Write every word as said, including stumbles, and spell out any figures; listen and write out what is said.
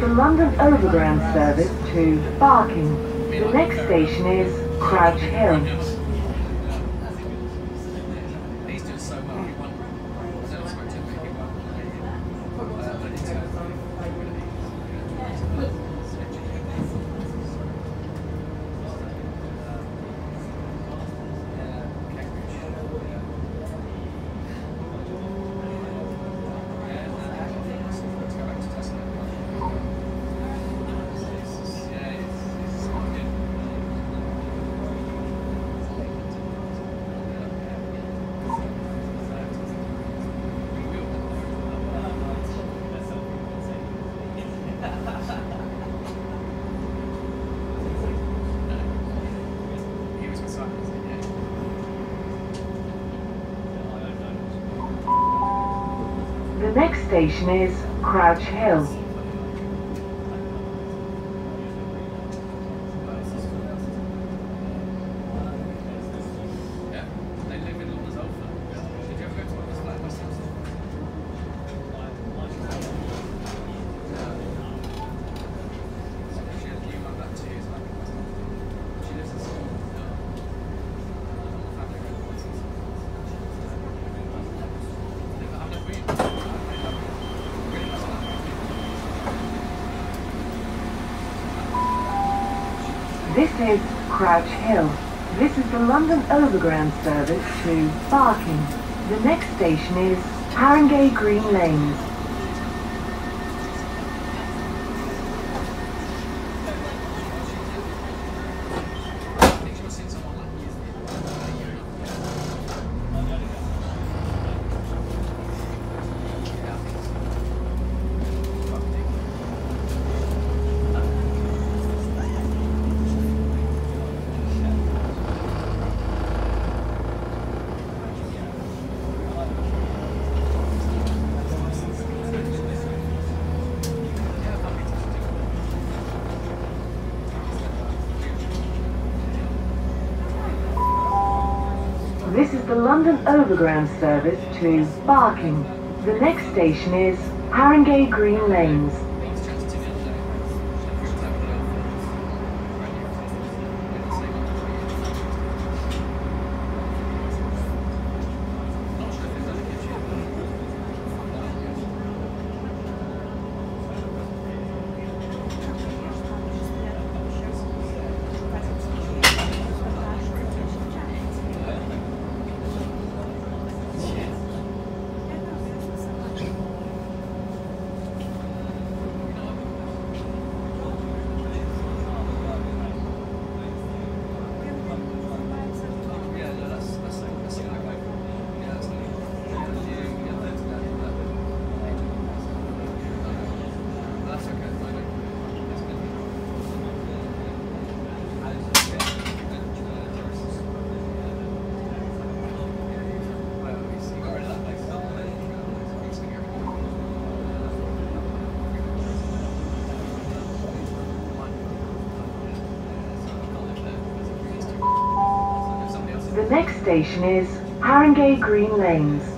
the London Overground service to Barking. The next station is Crouch Hill. The next station is Crouch Hill. This is Crouch Hill. This is the London Overground service to Barking. The next station is Haringey Green Lanes. This is the London Overground service to Barking. The next station is Haringey Green Lanes. The next station is Haringey Green Lanes.